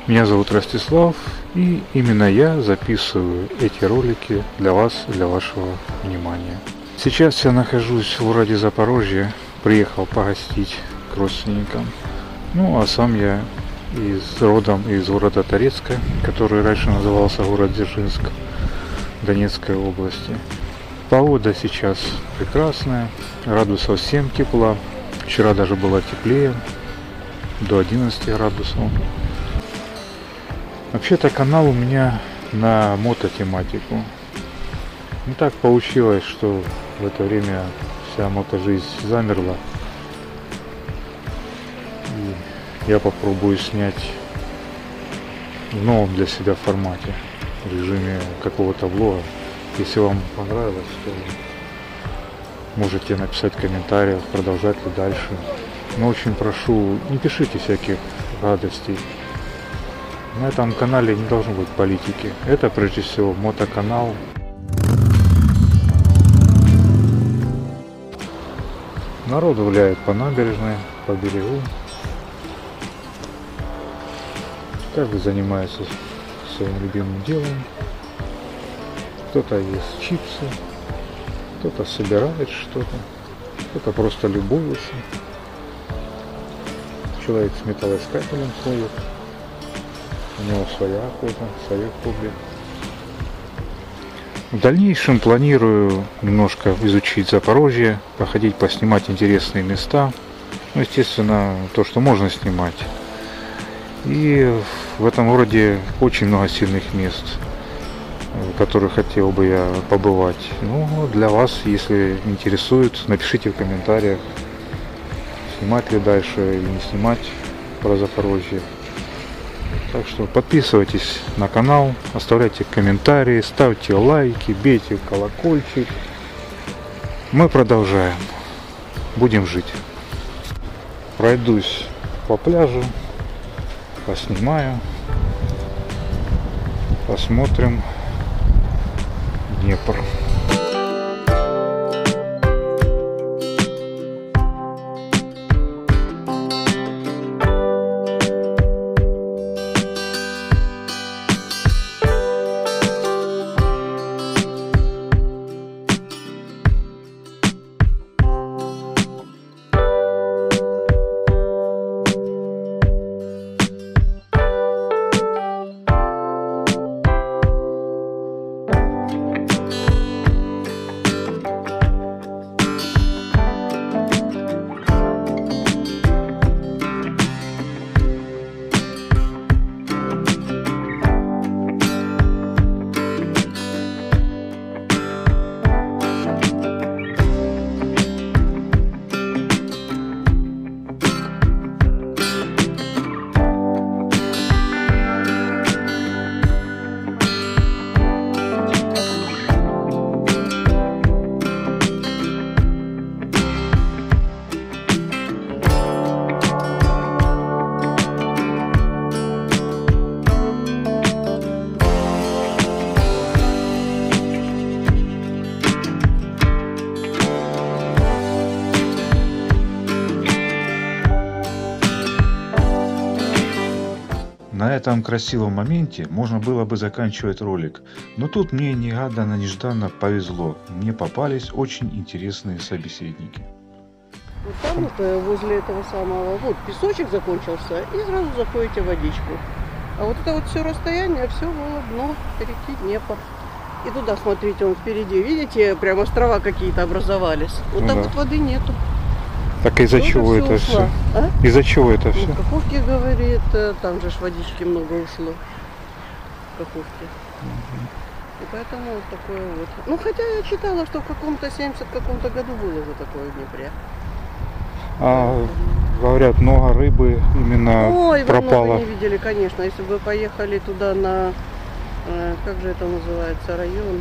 Меня зовут Ростислав, и именно я записываю эти ролики для вас, для вашего внимания. Сейчас я нахожусь в городе Запорожье, приехал погостить к родственникам. Ну, а сам я родом из города Торецка, который раньше назывался город Дзержинск, Донецкой области. Погода сейчас прекрасная, градусов 7 тепла, вчера даже было теплее, до 11 градусов. Вообще-то канал у меня на мототематику. Ну так получилось, что в это время вся мотожизнь замерла. И я попробую снять в новом для себя формате, в режиме какого-то влога. Если вам понравилось, то можете написать в комментариях, продолжать ли дальше. Но очень прошу, не пишите всяких гадостей. На этом канале не должно быть политики. Это прежде всего мотоканал. Народ гуляет по набережной, по берегу. Каждый занимается своим любимым делом. Кто-то ест чипсы, кто-то собирает что-то, кто-то просто любуется. Человек с металлоискателем ходит. У него своя охота, свои хобби. В дальнейшем планирую немножко изучить Запорожье, походить, поснимать интересные места. Ну, естественно, то, что можно снимать. И в этом городе очень много сильных мест, в которых хотел бы я побывать. Ну, для вас, если интересует, напишите в комментариях, снимать ли дальше или не снимать про Запорожье. Так что подписывайтесь на канал, оставляйте комментарии, ставьте лайки, бейте в колокольчик. Мы продолжаем. Будем жить. Пройдусь по пляжу, поснимаю, посмотрим Днепр. На этом красивом моменте можно было бы заканчивать ролик, но тут мне негаданно-нежданно повезло, мне попались очень интересные собеседники. Вот там вот возле этого самого, вот песочек закончился, и сразу заходите в водичку. А вот это вот все расстояние, все было дно реки Днепр. И туда, смотрите, он впереди, видите, прям острова какие-то образовались. Вот Ну там да. вот воды нету. Так из-за чего это все? А? Из-за чего это все? Ну, Каховки, говорит, там же ж водички много ушло. Каховки. И поэтому вот такое вот. Ну, хотя я читала, что в каком-то 70 каком-то году было уже такое в Днепре. А говорят, много рыбы именно Ой, вы пропало. много не видели, конечно. Если бы вы поехали туда на, как же это называется, район,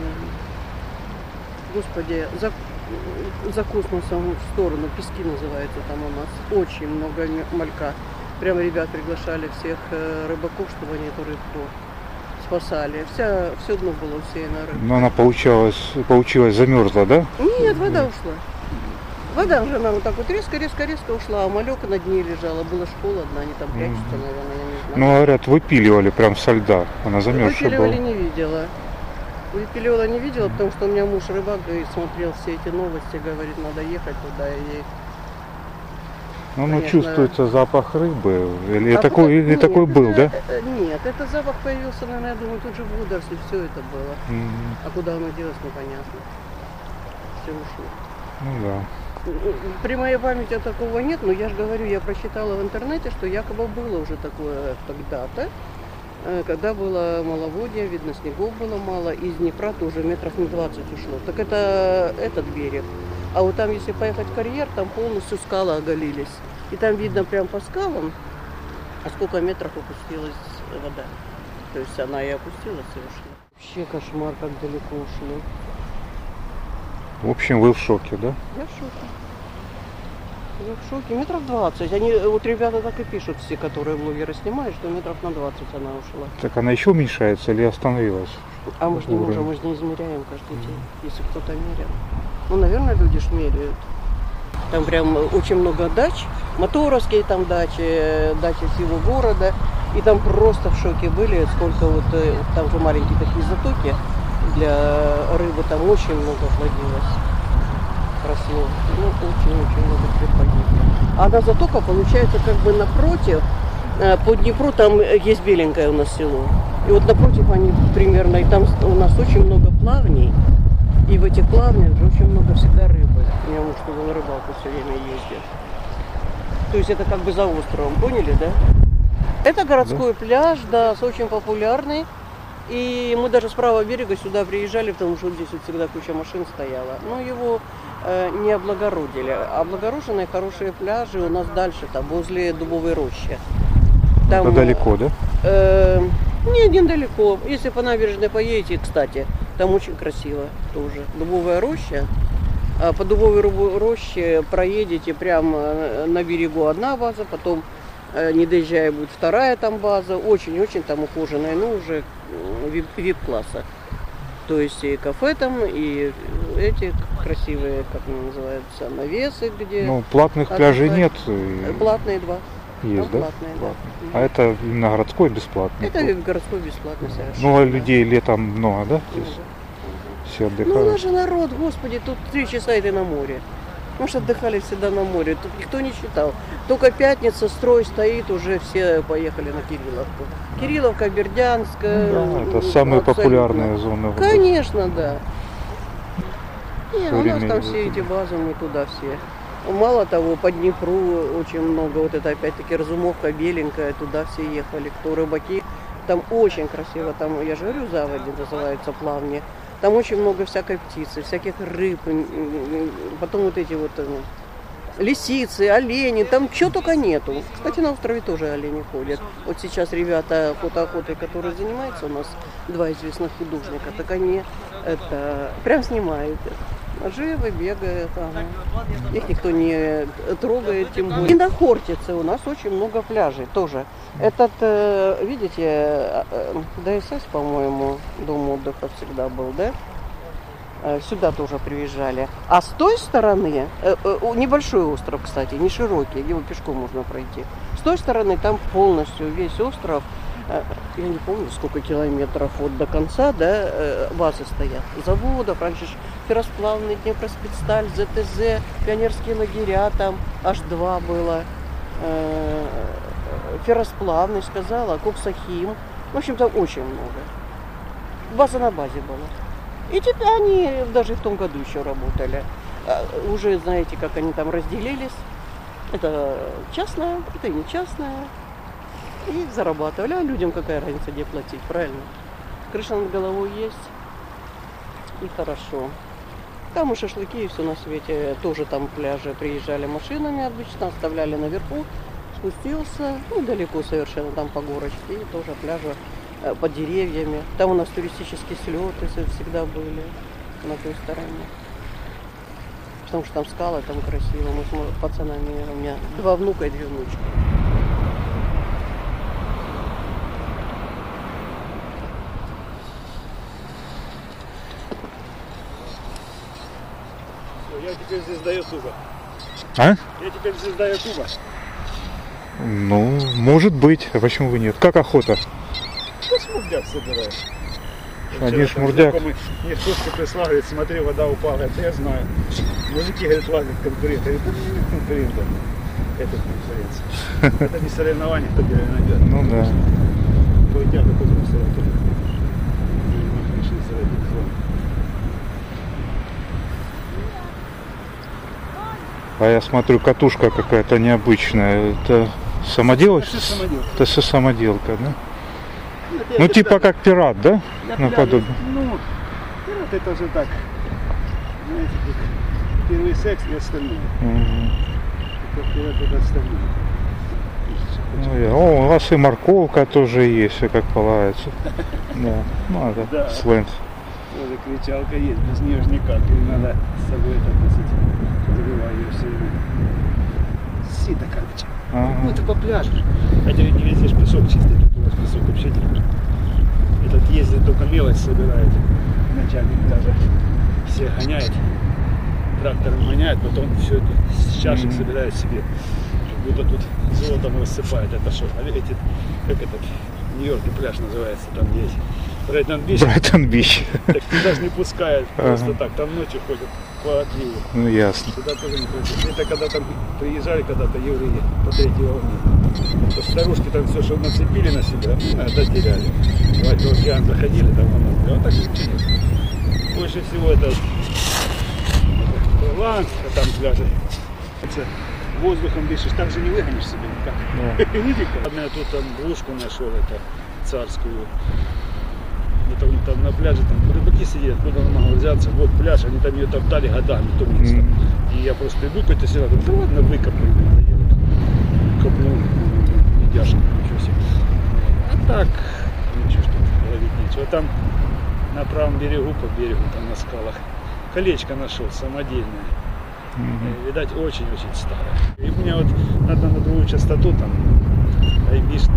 господи, за космосом в сторону, Пески называется там у нас. Очень много малька. Прямо ребят приглашали всех рыбаков, чтобы они эту рыбку спасали. Все дно было усеяно рыбой. Но она получилась замерзла, да? Нет, вода ушла. Вода уже нам вот так вот резко ушла, а малек на дне лежала. Было ж холодно, они там прячутся, наверное, я не Ну, говорят, выпиливали прям со льда. Она замерзшая была. Выпиливали не видела. Выпиливала не видела, потому что у меня муж рыбак и смотрел все эти новости, говорит, надо ехать туда и... Ну, Конечно. чувствуется запах рыбы. Или А такой, нет, такой был, да? Нет, это запах появился, наверное, я думаю, тут же в Гударсе все это было. А куда оно делось, непонятно. Все ушло. Ну да. При моей памяти такого нет, но я же говорю, я прочитала в интернете, что якобы было уже такое когда-то, когда было маловодье, видно, снегов было мало, из Днепра тоже метров на 20 ушло. Так это этот берег. А вот там, если поехать в карьер, там полностью скалы оголились. И там видно прям по скалам, а сколько метров опустилась вода. То есть она и опустилась, и ушла. Вообще кошмар, как далеко ушли. В общем, вы в шоке, да? Я в шоке. Я в шоке. Метров 20. Они, вот ребята так и пишут, все, которые блогеры снимают, что метров на 20 она ушла. Так она еще уменьшается или остановилась? А мы же не можем, мы же не измеряем каждый день, если кто-то меряет. Ну, наверное, люди ж меряют. Там прям очень много дач, моторовские там дачи, дачи всего города. И там просто в шоке были, сколько вот, там же маленькие такие затоки для рыбы, там очень много плодилось. Росло. Ну, очень-очень много погибло. А на затока получается как бы напротив, по Днепру там есть беленькое у нас село. И вот напротив они примерно, и там у нас очень много плавней. И в этих плавнях же очень много всегда рыбы. У меня муж туда на рыбалку все время ездит. То есть это как бы за островом, поняли, да? Это городской пляж, да, очень популярный. И мы даже с правого берега сюда приезжали, потому что здесь вот всегда куча машин стояла. Но его не облагородили. Облагороженные хорошие пляжи у нас дальше, там, возле Дубовой рощи. Там, это далеко, да? Не недалеко. Если по набережной поедете, кстати, там очень красиво тоже. Дубовая роща. По Дубовой роще проедете прямо на берегу одна база, потом, не доезжая, будет вторая там база. Очень-очень там ухоженная, ну уже вип-класса. То есть и кафе там, и эти красивые, как они называются, навесы, где... Ну, платных пляжей нет. Платные два. Есть, там да? Платные, да. А это именно городской бесплатный? Это городской бесплатный совершенно. Ну, а людей летом много, да? Здесь? Все отдыхают. Ну, у нас же народ, господи, тут 3 часа и ты на море. Мы же отдыхали всегда на море, тут никто не считал. Только пятница, строй стоит, уже все поехали на Кирилловку. Кирилловка, Бердянск. Да, это самые популярные зоны. Конечно, да. Не, у нас там все эти базы, мы туда все. Мало того, по Днепру очень много, вот это опять-таки Разумовка, Беленькая, туда все ехали, кто рыбаки. Там очень красиво, там, я же говорю, заводи называются, плавни. Там очень много всякой птицы, всяких рыб, потом вот эти вот лисицы, олени, там чего только нету. Кстати, на острове тоже олени ходят. Вот сейчас ребята фотоохотой, которые занимаются, у нас 2 известных художника, так они это прям снимают. Живы, бегают, ага. Их никто не трогает, тем более. И на Хортице у нас очень много пляжей тоже. Этот, видите, ДСС, по-моему, дом отдыха всегда был, да? Сюда тоже приезжали. А с той стороны, небольшой остров, кстати, не широкий, его пешком можно пройти. С той стороны там полностью весь остров, я не помню, сколько километров вот до конца, да, базы стоят. Заводов, раньше ферросплавный, Днепроспецсталь, ЗТЗ, пионерские лагеря, там аж 2 было. Ферросплавный, сказала, Коксахим. В общем, там очень много. База на базе была. И теперь они даже в том году еще работали. Уже знаете, как они там разделились. Это частное, это не частное. И зарабатывали. А людям какая разница, где платить, правильно? Крыша над головой есть. И хорошо. Там и шашлыки, и все на свете. Тоже там пляжи приезжали машинами обычно, оставляли наверху. Спустился, ну, далеко совершенно, там по горочке. И тоже пляжи под деревьями. Там у нас туристические слеты всегда были на той стороне. Потому что там скалы, там красиво. Мы с пацанами, у меня 2 внука и 2 внучки. Я теперь звезда Ютуба. А? Я теперь звезда Ютуба. Ну, может быть. А почему бы нет? Как охота? Да шмурдяк собираешь. Они шмурдяк. Мне шутки прислали, говорит, смотри, вода упала. Это я знаю. Мужики, говорят, лазят конкуренты. Это не конкуренты. Это конкуренция. Это не соревнование, кто первый найдет. Ну да. Пойдя какой-то консерватор. И решили соревновать зону. А я смотрю, катушка какая-то необычная. Это самоделка? Это самоделка. Это все самоделка, да? Это Ну я типа когда- как пират, да? Я Наподобие. Ну, пират это же так. Знаете, как первый секс и остальное. Мгм. Как пират это остальное. О, у вас и морковка тоже есть, все как полагается. Да, ну это Да. сленг. Тоже кричалка есть, без нее же никак. Или надо с собой это носить. Забиваю ее все время. Сито, короче. Ага. Ну это по пляжу. Хотя не везде ж песок чистый, тут у вас песок вообще не. Этот ездит, только мелочь собирает. Начальник даже всех гоняет. Трактором гоняет, потом все это с чашек собирает себе. Как будто тут золотом рассыпает. Это что? Эти, как этот, в Нью-Йорке пляж называется, там есть. Брайтон-Бич. Брайтон-Бич. Так туда же не пускают просто Ага. так. Там ночью ходят по отливу. Ну ясно. Туда тоже не ходят. Это когда там приезжали когда-то евреи по третьей волне. То старушки там все, что нацепили на себя, дотеряли. В океан заходили, там оно. А так ничего нет. Больше всего это Ланс, а там пляжи. Воздухом дышишь, так же не выгонишь себе никак. Видите, я тут там двушку нашел, это царскую. Это он там на пляже, там рыбаки сидят, куда он могу взяться, вот пляж, они там ее топтали годами, то место. И я просто иду какой-то сюда, говорю, да ладно, выкопаю, копнул, медяшка, ничего себе. А так, ничего, что ловить нечего. Там на правом берегу, по берегу, там на скалах, колечко нашел, самодельное. Видать, очень-очень старое. И у меня вот надо на другую частоту, там, айбишный.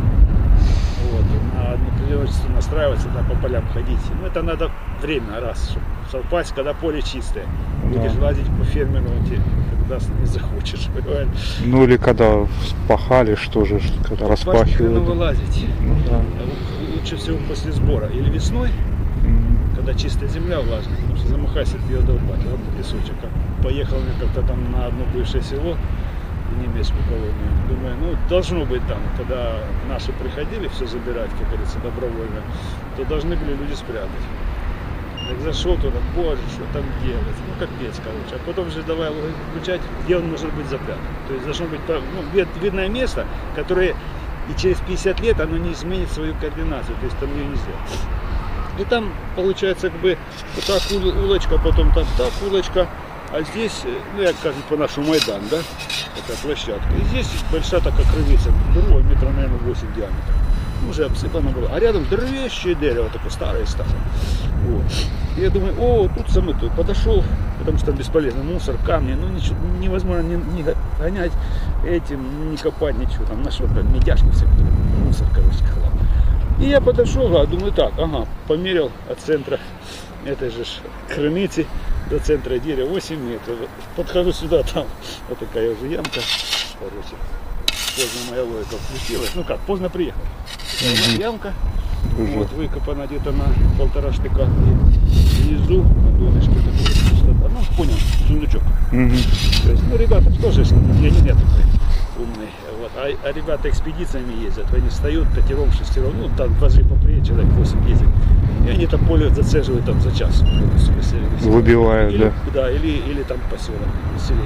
Вот, на одну количество настраиваться, да, по полям ходить. Ну, это надо время раз, чтобы совпасть, когда поле чистое. Будешь лазить по фермеру, он тебе когда не захочешь, понимаешь? Ну или когда спахали, что же, когда распахивают. Вылазить. Ну, да. Лучше всего после сбора. Или весной, когда чистая земля влажная, потому что замахайся от ее долбать, вот песочек. Поехал я как-то там на одно бывшее село, в немецкую колонию. Думаю, ну должно быть там, когда наши приходили все забирать, как говорится, добровольно, то должны были люди спрятать. Так зашел туда, боже, что там делать, ну капец, короче. А потом же давай включать, где он может быть запрятан. То есть должно быть видное место, которое и через 50 лет оно не изменит свою координацию, то есть там ее не сделать. И там получается как бы вот так улочка, потом там так улочка, а здесь, ну я кажу по-нашему Майдан, да, такая площадка. И здесь большая такая крылица, другой метра, наверное, 8 диаметра. Уже обсыпано было. А рядом здоровещее дерево, такое старое-старое. Вот. И я думаю, о, тут самый тут подошел, потому что там бесполезно, мусор, камни, ну ничего, невозможно не гонять этим, не копать ничего, там нашел прям медяшки всякие, мусор, короче, хлам. И я подошел, думаю, так, ага, померил от центра этой же крыницы до центра дерева 8 метров. Подхожу сюда, там вот такая уже ямка, короче. Поздно моя логика включилась. Ну как, поздно приехал. Ямка. Вот, выкопана где-то на 1,5 штыка. И внизу на донышке что-то. Ну, понял, сундучок. То есть, ну, ребята тоже, я не такой умный. Вот. А ребята экспедициями ездят. Они встают пятером, шестером, ну, там возле поприе, человек 8 ездит. И они там поле зацеживают там за час. Выбивают, или, да. Да, или там поселок, население.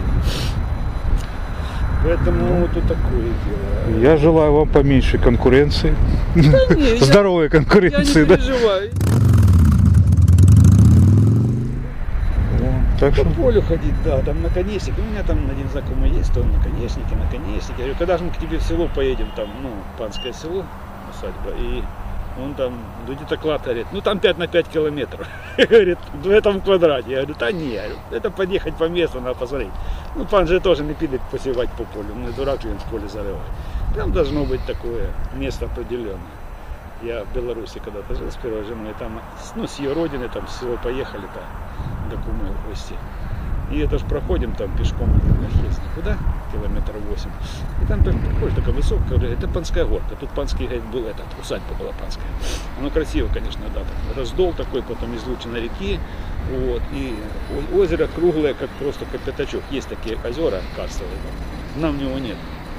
Поэтому вот такое дело. Я желаю вам поменьше конкуренции. Да не, Здоровой я конкуренции, не да? переживаю. Так По что полю ходить, да, там наконечник. У меня там один знакомый есть, то он наконечники. Я говорю, когда же мы к тебе в село поедем, там, ну, панское село, усадьба, и он там, где-то клад говорит, ну там 5 на 5 километров, говорит, в этом квадрате. Я говорю, да не, это подъехать по месту, надо посмотреть. Ну пан же тоже не пидет посевать по полю, ну дурак же он в поле зарывает. Там должно быть такое место определенное. Я в Беларуси когда-то жил с первой женой, там, ну с ее родины, там, с село поехали, там, до кумы в гости. И это ж проходим там пешком, есть куда, километр 8. И там приходишь, такая высокая, это Панская горка. Тут Панский, говорит, был этот, усадьба была Панская. Оно красиво, конечно, да, так, раздол такой, потом излучина реки. Вот, и озеро круглое, как просто как пятачок. Есть такие озера карстовые, нам в него нет.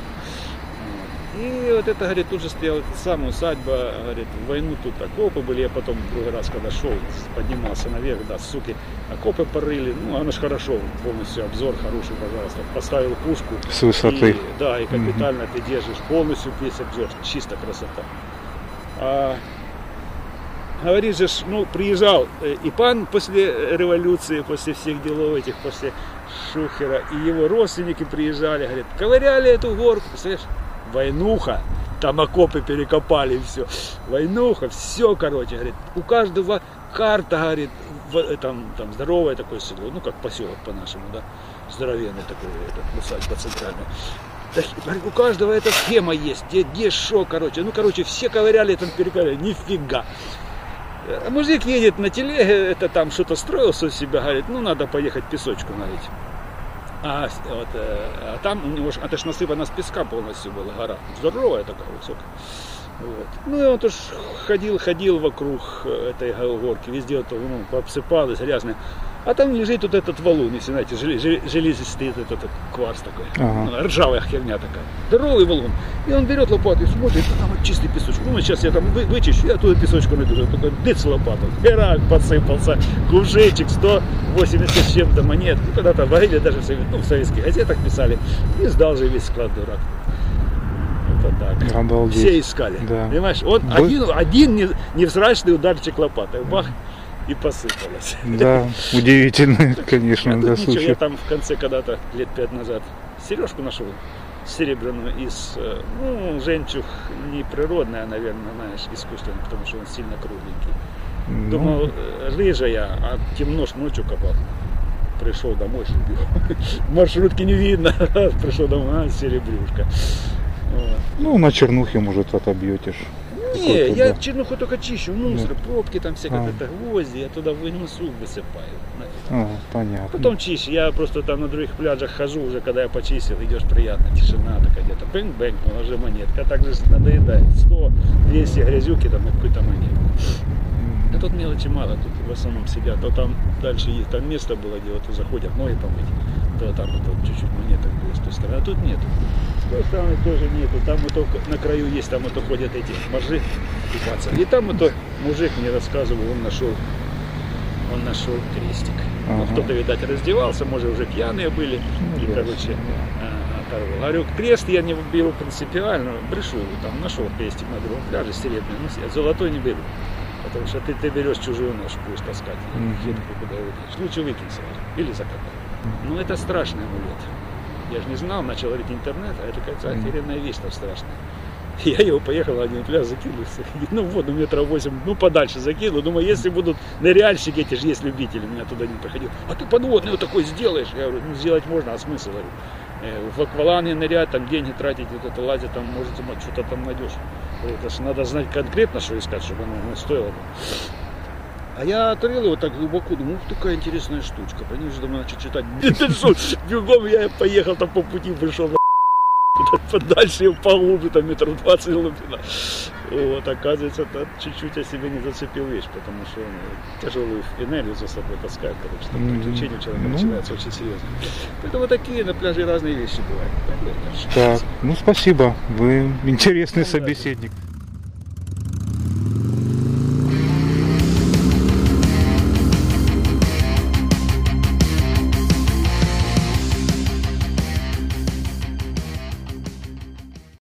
И вот это, говорит, тут же стояла самая усадьба, говорит, в войну тут окопы были, я потом в другой раз, когда шел, поднимался наверх, да, суки, окопы порыли, ну, оно ж хорошо, полностью обзор хороший, пожалуйста, поставил пушку. С высоты. И, да, и капитально ты держишь полностью весь обзор, чисто красота. Говорит же, ну, приезжал и пан после революции, после всех делов этих, после Шухера, и его родственники приезжали, говорит, ковыряли эту горку, представляешь? Войнуха, там окопы перекопали и все. Войнуха, все, короче, говорит, у каждого карта, говорит, там здоровое такое село, ну как поселок по-нашему, да, здоровенный такой, усадьба центральная. Говорит, у каждого эта схема есть, где шо, короче, ну короче, все ковыряли, там перековыряли, нифига. А мужик едет на телеге, это там что-то строился у себя, говорит, ну надо поехать песочку налить. А там у него, это ж насыпано с песка полностью была гора, здоровая такая высокая. Вот. Ну и он тоже ходил вокруг этой горки, везде это, ну, обсыпалось, грязное. А там лежит вот этот валун, если знаете, железистый этот кварц такой, ржавая херня такая, здоровый валун. И он берет лопату и смотрит, а там вот чистый песочек. Ну, сейчас я там вычищу, я оттуда песочку найду. Такой дыц лопату, херак посыпался, кувшинчик, 180 с чем-то монет. Ну, когда-то говорили, даже в советских газетах писали, и сдал же весь склад дурак. Это так. Обалдеть. Все искали, да. Понимаешь, он один невзрачный ударчик лопатой, бах. И посыпалось. Да, удивительно, конечно, да, случай. Я там в конце когда-то, лет 5 назад, сережку нашел серебряную из, ну, жемчуг не природная, а, наверное, знаешь, искусственная, потому что он сильно кругленький. Думал, рыжая, а темно ж ночью копал. Пришел домой, убил. Маршрутки не видно. Пришел домой, серебрюшка. Вот. Ну, на чернухе, может, отобьете ж. Не, я чернуху только чищу, мусор, пробки там всякие, это гвозди, я туда вынесу, высыпаю. Понятно. Потом чищу, я просто там на других пляжах хожу, уже когда я почистил, идешь приятно, тишина такая где-то, бэнг-бэнг, уже монетка, а так же надоедает, 100-200 грязюки там на какой-то монет. А тут мелочи мало, тут в основном сидят, то там дальше есть, там место было, где вот заходят ноги помыть, то там вот чуть-чуть монеток было с той стороны, а тут нету. С той стороны тоже нету, там вот на краю есть, там вот ходят эти моржи купаться. И там вот мужик мне рассказывал, он нашел крестик. Ну, кто-то, видать, раздевался, может, уже пьяные были, и, короче, оторвал. Говорю, крест я не беру принципиально, брешу, там нашел крестик на другом пляже серебряный, но я золотой не беру. Потому что ты берешь чужую нож, будешь таскать, едку куда выкинешь. Лучше выкинь сразу, или закопай. Ну это страшный амулет. Я же не знал, начал говорить интернет, а это какая-то охеренная вещь там страшная. Я его поехал на один пляж, закинул, ну в воду 8 метров, ну подальше закинул. Думаю, если будут ныряльщики, эти же есть любители, меня туда не проходил. А ты подводный вот такой сделаешь? Я говорю, ну сделать можно, а смысл? Говорю. В акваланге нырять, там деньги тратить, вот это лазить, там можете что-то там найдешь. Это же надо знать конкретно, что искать, чтобы оно не стоило. А я открыл его так глубоко, думаю, такая интересная штучка. Понимаешь, думаю, начал читать. Бегом я поехал там по пути, пришел подальше, поглубже, там 20 метров глубина. Вот, оказывается, это чуть-чуть о себе не зацепил вещь, потому что он тяжелую энергию за собой таскает, потому что там приключения у человека начинаются очень серьезно. Поэтому такие на пляже разные вещи бывают. Так, ну спасибо, вы интересный собеседник.